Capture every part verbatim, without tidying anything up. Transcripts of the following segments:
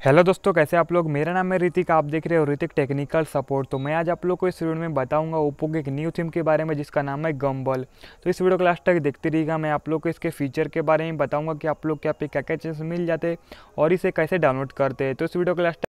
Hello दोस्तों, कैसे आप लोग। मेरा नाम है ऋतिक, आप देख रहे हो ऋतिक टेक्निकल सपोर्ट। तो मैं आज आप लोग को इस वीडियो में बताऊंगा ओप्पो के एक न्यू थीम के बारे में जिसका नाम है गम्बल। तो इस वीडियो को लास्ट तक देखते रहिएगा। मैं आप लोग को इसके फीचर के बारे में बताऊंगा कि आप लोग क्या पे क्या क्या चीज़ मिल जाते और इसे कैसे डाउनलोड करते हैं। तो इस वीडियो को लास्ट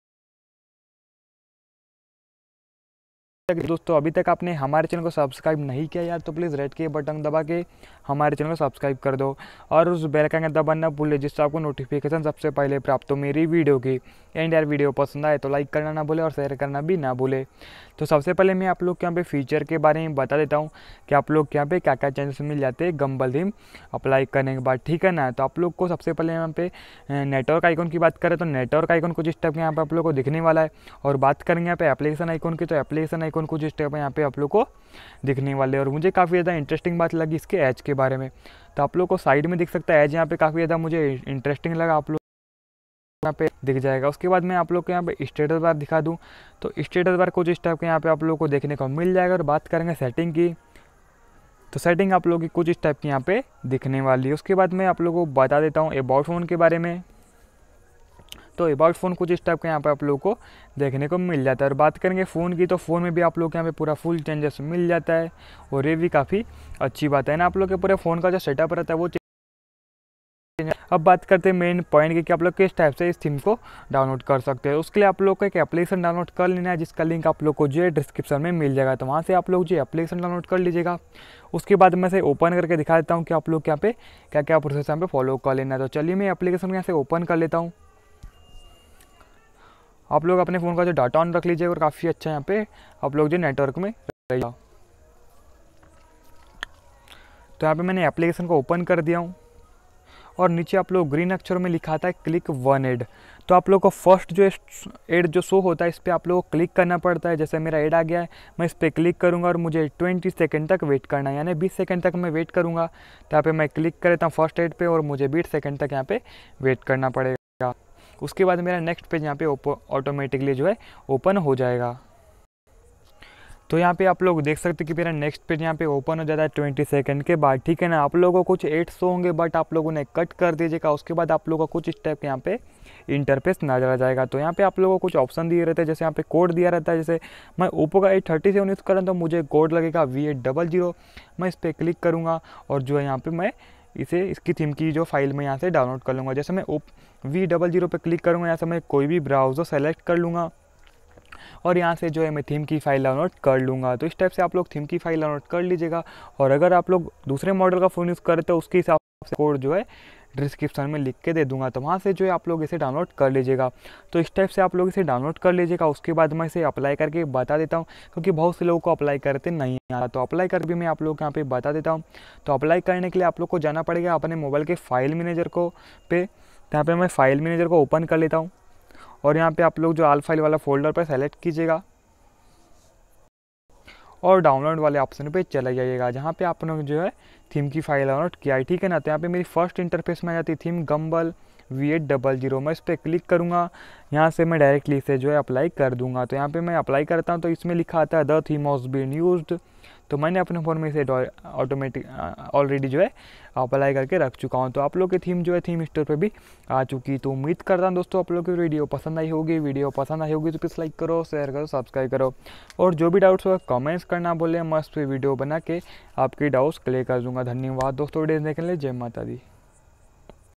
दोस्तों, अभी तक आपने हमारे चैनल को सब्सक्राइब नहीं किया यार तो प्लीज़ रेड के बटन दबा के हमारे चैनल को सब्सक्राइब कर दो और उस बेल आइकन दबाना ना भूले जिससे आपको नोटिफिकेशन सबसे पहले प्राप्त हो मेरी वीडियो की। एंड यार वीडियो पसंद आए तो लाइक करना ना भूले और शेयर करना भी ना भूले। तो सबसे पहले मैं आप लोग के यहाँ पे फीचर के बारे में बता देता हूँ कि आप लोग के यहाँ पे क्या क्या चेंजेस मिल जाते हैं गम्बल थीम अप्लाई करने के बाद, ठीक है ना। तो आप लोग को सबसे पहले यहाँ पे नेटवर्क आइकन की बात करें तो नेटवर्क आइकन कुछ इस टाइप के यहाँ पे आप लोग को दिखने वाला है। और बात करेंगे यहाँ पे एप्लीकेशन आइकन की तो एप्लीकेशन आइकन कुछ इस टाइप यहाँ पे आप लोग को दिखने वाले। और मुझे काफ़ी ज़्यादा इंटरेस्टिंग बात लगी इसके एज के बारे में। तो आप लोग को साइड में दिख सकता है एज, यहाँ पे काफ़ी ज़्यादा मुझे इंटरेस्टिंग लगा, आप लोग यहाँ पे दिख जाएगा। उसके बाद मैं आप लोग को यहाँ पे स्टेटस बार दिखा दूँ तो स्टेटस बार कुछ इस टाइप के यहाँ पे आप लोग को देखने को मिल जाएगा। और बात करेंगे सेटिंग की तो सेटिंग आप लोग की कुछ इस टाइप की यहाँ पे दिखने वाली है। उसके बाद मैं आप लोगों को बता देता हूँ अबाउट फ़ोन के बारे में। तो अबाउट फ़ोन कुछ इस टाइप का यहाँ पे आप लोग को देखने को मिल जाता है। और बात करेंगे फ़ोन की तो फ़ोन में भी आप लोग को यहाँ पे पूरा फुल चेंजेस मिल जाता है और ये भी काफ़ी अच्छी बात है ना। आप लोग के पूरे फ़ोन का जो सेटअप रहता है वो। अब बात करते हैं मेन पॉइंट की कि आप लोग किस टाइप से इस थीम को डाउनलोड कर सकते हैं। उसके लिए आप लोग को एक एप्लीकेशन डाउनलोड कर लेना है जिसका लिंक आप लोग को जो है डिस्क्रिप्शन में मिल जाएगा। तो वहाँ से आप लोग जो एप्लीकेशन डाउनलोड कर लीजिएगा। उसके बाद मैं से ओपन करके दिखा देता हूँ कि आप लोग यहाँ पे क्या क्या प्रोसेस यहाँ पे फॉलो कर लेना है। तो चलिए मैं एप्लीकेशन को यहाँ से ओपन कर लेता हूँ। आप लोग अपने फ़ोन का जो डाटा ऑन रख लीजिएगा और काफ़ी अच्छा यहाँ पे आप लोग जो नेटवर्क में रहेगा। तो यहाँ पे मैंने एप्लीकेशन को ओपन कर दिया हूँ और नीचे आप लोग ग्रीन अक्षरों में लिखा था है क्लिक वन एड। तो आप लोग को फर्स्ट जो एड जो शो होता है इस पर आप लोगों को क्लिक करना पड़ता है। जैसे मेरा एड आ गया है, मैं इस पर क्लिक करूँगा और मुझे ट्वेंटी सेकंड तक वेट करना है, यानी बीस सेकंड तक मैं वेट करूँगा। तो यहाँ पे मैं क्लिक कर देता हूँ फर्स्ट एड पे और मुझे बीस सेकंड तक यहाँ पे वेट करना पड़ेगा। उसके बाद मेरा नेक्स्ट पेज यहाँ पे ऑटोमेटिकली जो है ओपन हो जाएगा। तो यहाँ पे आप लोग देख सकते हैं कि मेरा नेक्स्ट पेज यहाँ पे ओपन हो जाता है ट्वेंटी सेकंड के बाद, ठीक है ना। आप लोगों को कुछ एड शो होंगे बट आप लोगों ने कट कर दीजिएगा। उसके बाद आप लोगों को कुछ स्टेप यहाँ पे इंटरफेस नजर आ जाएगा। तो यहाँ पे आप लोगों को कुछ ऑप्शन दिए रहते हैं, जैसे यहाँ पे कोड दिया रहता है। जैसे मैं ओप्पो का एट थर्टी सेवन यूज़ कर रहा हूँ तो मुझे कोड लगेगा वी एट डबल जीरो। मैं इस पर क्लिक करूँगा और जो है यहाँ पर मैं इसे इसकी थीम की जो फाइल में यहाँ से डाउनलोड कर लूँगा। जैसे मैं ओप वी डबल जीरो पर क्लिक करूँगा, यहाँ से मैं कोई भी ब्राउज़र सेलेक्ट कर लूँगा और यहाँ से जो है मैं थीम की फाइल डाउनलोड कर लूँगा। तो इस टाइप से आप लोग थीम की फाइल डाउनलोड कर लीजिएगा। और अगर आप लोग दूसरे मॉडल का फ़ोन यूज़ करें तो उसके हिसाब से कोड जो है डिस्क्रिप्शन में लिख के दे दूंगा, तो वहाँ से जो है आप लोग इसे डाउनलोड कर लीजिएगा। तो इस टाइप से आप लोग इसे डाउनलोड कर लीजिएगा। उसके बाद मैं इसे अप्लाई करके बता देता हूँ क्योंकि बहुत से लोगों को अप्लाई करते नहीं आता। तो अप्लाई कर भी मैं आप लोग यहाँ पे बता देता हूँ। तो अप्लाई करने के लिए आप लोग को जाना पड़ेगा अपने मोबाइल के फाइल मैनेजर को पे। तो यहाँ पे मैं फाइल मैनेजर को ओपन कर लेता हूँ और यहाँ पे आप लोग जो आल फाइल वाला फोल्डर पर सेलेक्ट कीजिएगा और डाउनलोड वाले ऑप्शन पे चले जाइएगा जहाँ पे आपने जो है थीम की फाइल डाउनलोड किया है, ठीक है ना। तो यहाँ पे मेरी फर्स्ट इंटरफेस में आ जाती है theme gumball V eight double zero. मैं इस पर क्लिक करूँगा, यहाँ से मैं डायरेक्टली इसे जो है अप्लाई कर दूँगा। तो यहाँ पे मैं अप्लाई करता हूँ तो इसमें लिखा आता है the theme was been used. तो मैंने अपने फ़ोन में इसे ऑटोमेटिक ऑलरेडी जो है अप्लाई करके रख चुका हूँ। तो आप लोग की थीम जो है थीम स्टोर पे भी आ चुकी। तो उम्मीद करता हूँ दोस्तों आप लोग की वीडियो पसंद आई होगी। वीडियो पसंद आई होगी तो प्लीज़ लाइक करो, शेयर करो, सब्सक्राइब करो और जो भी डाउट्स हो कमेंट्स करना बोले, मस्त वीडियो बना के आपकी डाउट्स क्लियर कर दूँगा। धन्यवाद दोस्तों वीडियो देखने के लिए। जय माता दी।